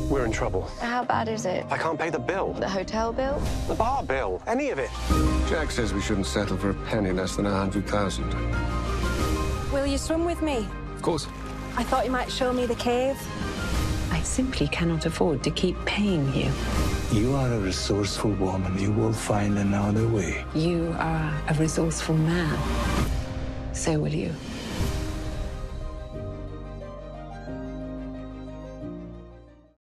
We're in trouble. How bad is it? I can't pay the bill. The hotel bill? The bar bill. Any of it. Jack says we shouldn't settle for a penny less than 100,000. Will you swim with me? Of course. I thought you might show me the cave. I simply cannot afford to keep paying you. You are a resourceful woman. You will find another way. You are a resourceful man. So will you.